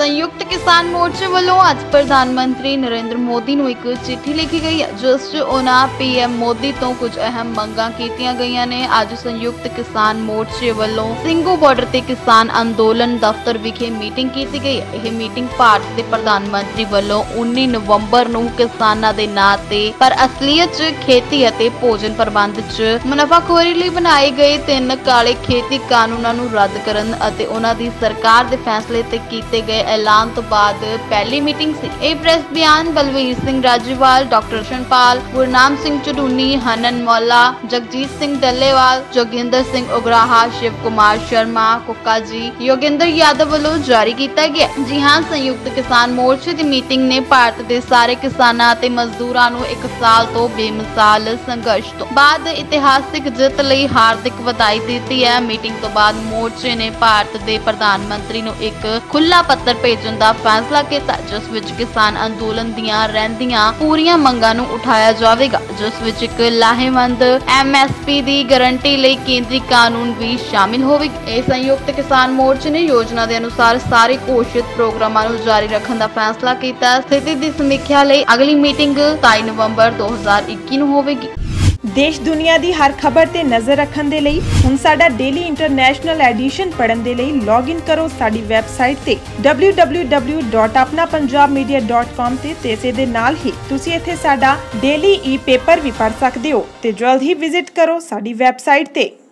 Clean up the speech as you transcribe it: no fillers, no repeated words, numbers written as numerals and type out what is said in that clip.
संयुक्त किसान मोर्चे वालों अज प्रधानमंत्री नरेंद्र मोदी नूं एक चिट्ठी लिखी गई है, जिस च उन्हां पीएम मोदी तो कुछ अहम मंगां कीतियां गईयां ने। अज संयुक्त किसान मोर्चे वालों ਸਿੰਘੂ बॉर्डर ते किसान अंदोलन दफ्तर विखे मीटिंग की गई है। यह मीटिंग भारत के प्रधानमंत्री वालों 19 नवंबर नूं किसानां दे नां ते पर असलीयत च खेती अते भोजन प्रबंध च मुनाफाखोरी लई बनाए गए 3 काले खेती कानूनां नूं रद्द करन अते उन्हां दी सरकार दे फैसले ते कीते गए ऐलान तो बाद पहली मीटिंग सी। यह प्रेस बयान बलवीर सिंह राजीवाल, डॉक्टर शनपाल, गुरनाम सिंह चडूनी, हनन मौला, जगजीत सिंह डल्लेवाल, जोगिंदर सिंह उगराहा, शिव कुमार शर्मा, कुक्का जी, योगेंद्र यादव वालों जारी किया गया। जी हाँ, संयुक्त किसान मोर्चे की मीटिंग ने भारत के सारे किसानां ते मजदूरां नूं 1 साल तो बेमिसाल संघर्ष तो बाद इतिहासिक जित लई हार्दिक बधाई दी है। मीटिंग तो बाद मोर्चे ने भारत के प्रधानमंत्री नूं एक खुला पत्र भेजण दा फैसला किया, जिस विच किसान अंदोलन दीआं रहिंदियां पूरीआं मंगां नूं उठाया जावेगा, जिस विच एक लाहेवंद MSP दी गारंटी लई केंद्री कानून भी शामिल होवेगा। इह संयुक्त किसान मोर्चे ने योजना के अनुसार सारे घोषित प्रोग्रामां नूं जारी रखण दा फैसला किया। स्थिति की समीक्षा लई अगली मीटिंग 27 नवंबर 2021 नूं होवेगी। देश दुनिया की हर खबर ते नज़र रखने दे लई हुण साडा डेली इंटरनेशनल एडिशन पढ़न दे लई लॉग इन करो साडी वैबसाइट ते www.apnapunjabmedia.com ते इसे दे नाल ही तुसी इत्थे साडा डेली ई पेपर भी पढ़ सकदे हो ते जल्द ही विजिट करो साडी वैबसाइट ते।